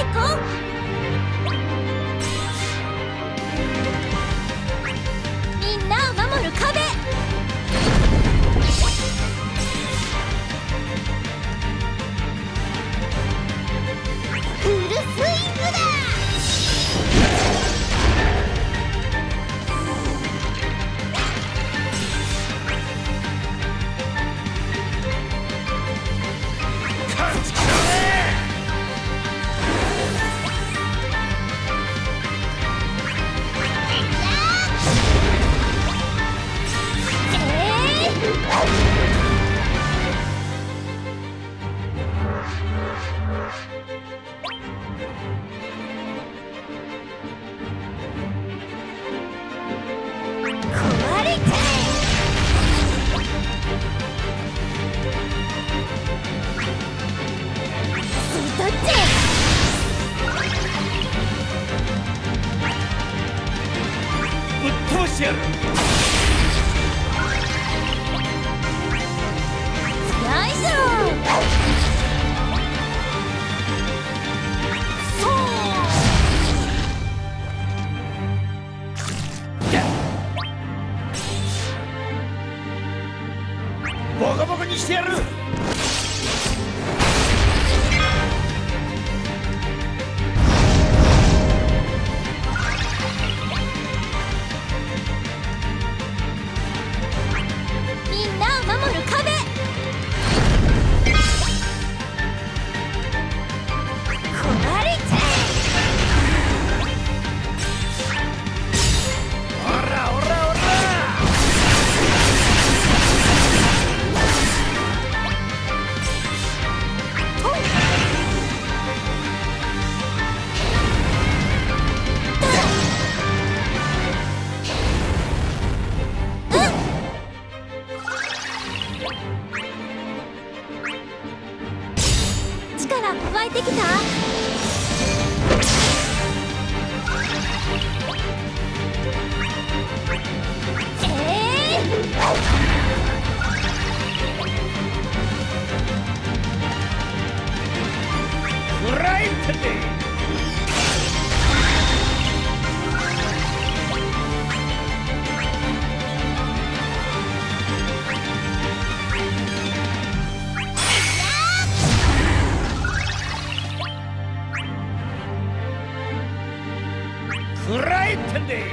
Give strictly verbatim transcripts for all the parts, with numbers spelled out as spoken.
みんなを守る壁。フルスイングだ。 ボコボコにしてやる。 みんなを守る壁。壊れちゃえ。 おらおらおら。 力湧いてきた。えー、 フライパンで。フライパンで。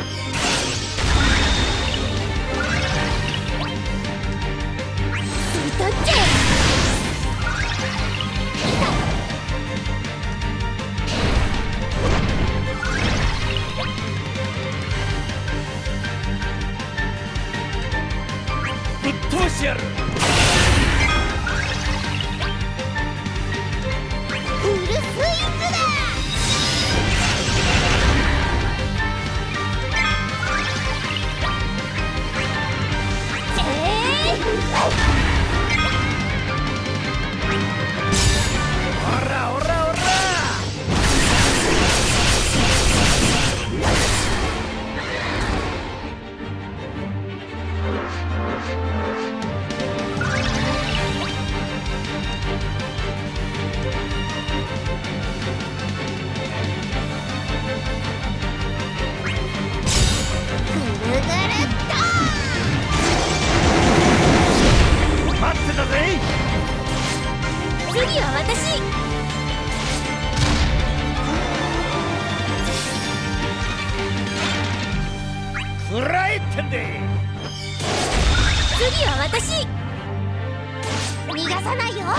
吸い取っちゃえ。 ぶっ飛ばしてやる。 フルスイングだ。 おらおらおら。 ぐるぐるっと。 待ってたぜ。 次は私。 フライパンで。 次は私。逃がさないよ。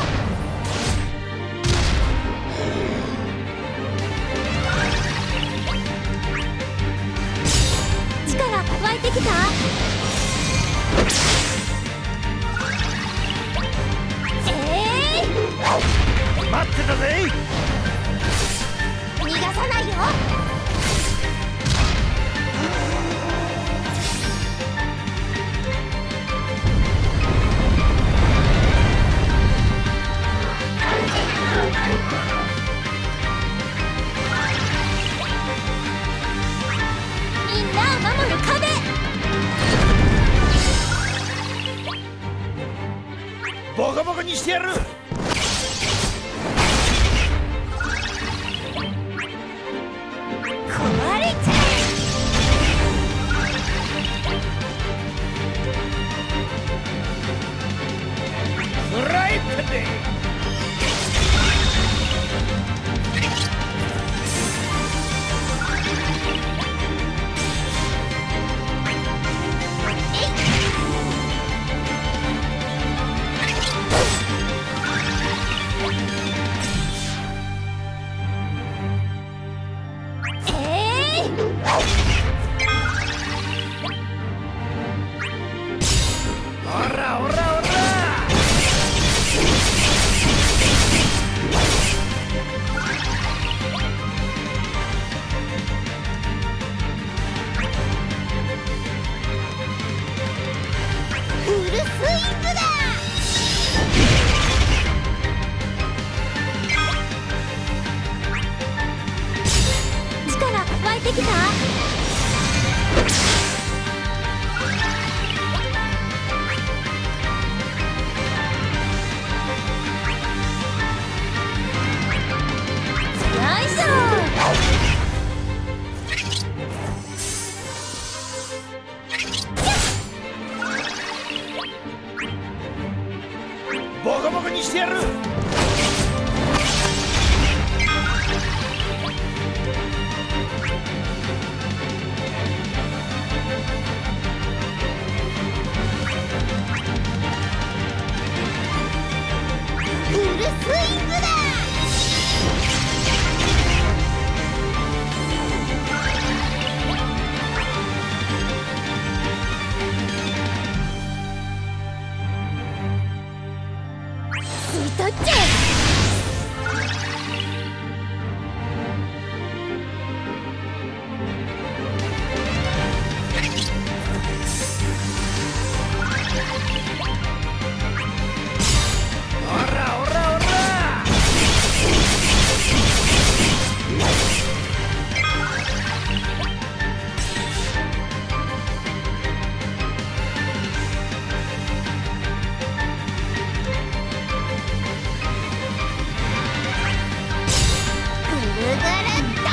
力湧いてきた。えー、 待ってたぜ。 逃がさないよ。みんなを守る壁。 ボコボコにしてやる。 ルスイングだ。力湧いてきた。よいしょ。 ボコボコにしてやる。 フルスイングだ。吸い取っちゃう。 おらおらおら。 ぐるぐるっと。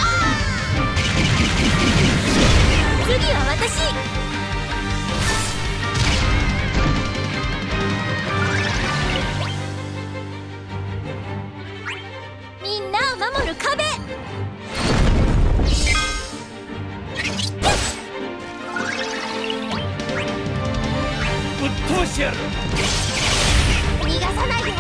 次は私。みんなを守る壁。 ぶっ通してやる。 逃がさないよ。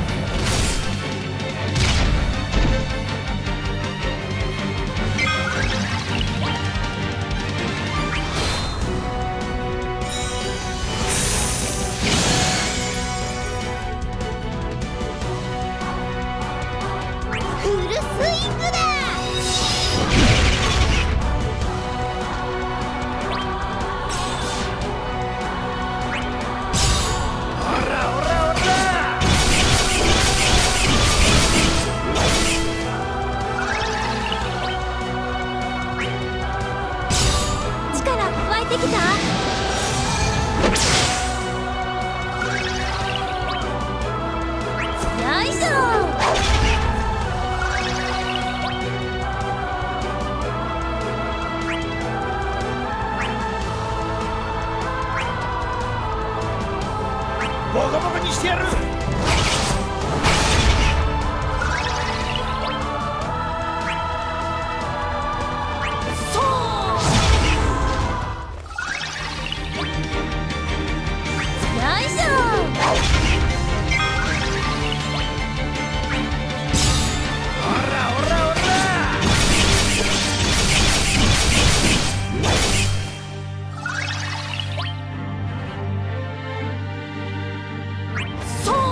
フルスイングだ。 おらおらおら。 力湧いてきた。よいしょ。 ボコボコにしてやる。 そうよいしょ。 おらおらおら。 そう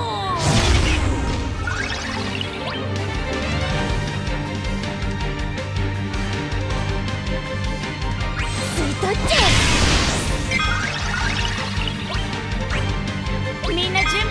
吸い取っちゃう。みんな準備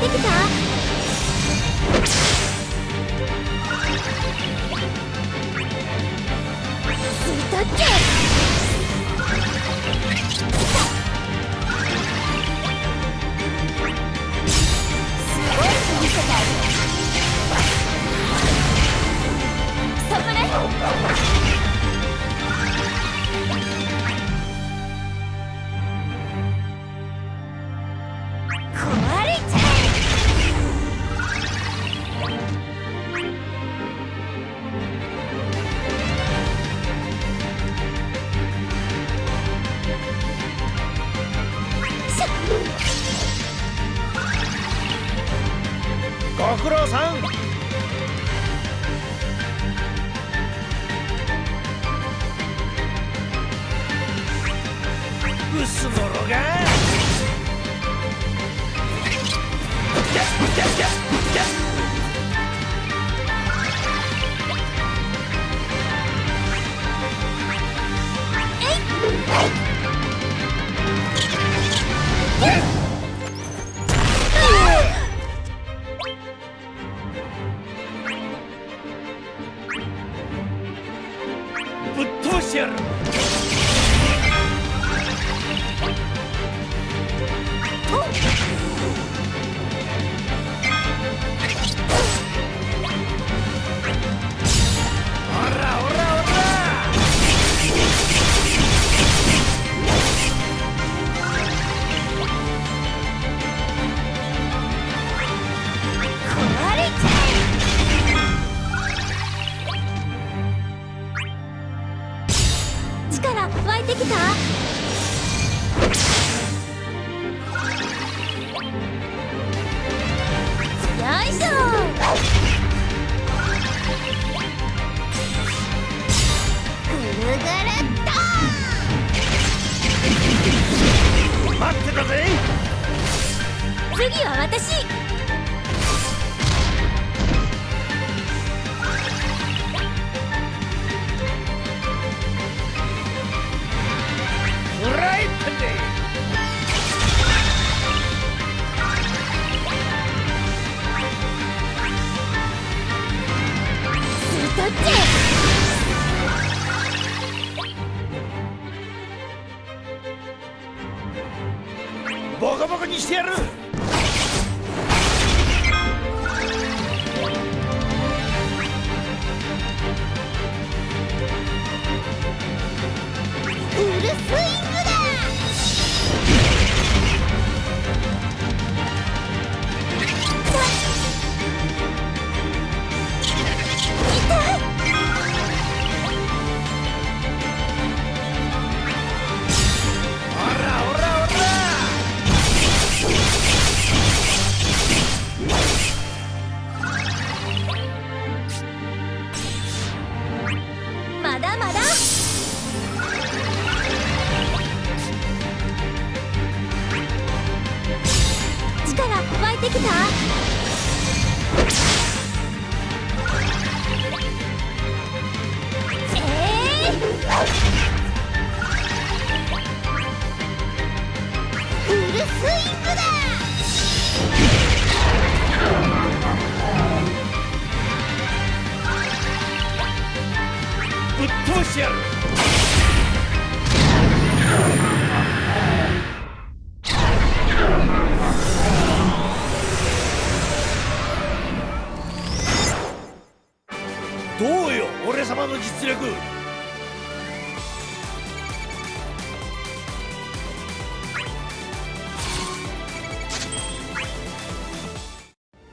てきた。吸い取ってすごい見せてあげる。そこね。壊れちゃえ。 ご苦労さん。ブスのろがぶっ通してやる。 力湧いてきた。よいしょ。ぐるぐるっと待ってたぜ。 次は私。どっち？ ボコボコにしてやる。 フルスイングだ。まだまだ。力湧いてきた。えー、フルスイングだ。 ぶっ通してやる。どうよ俺様の実力。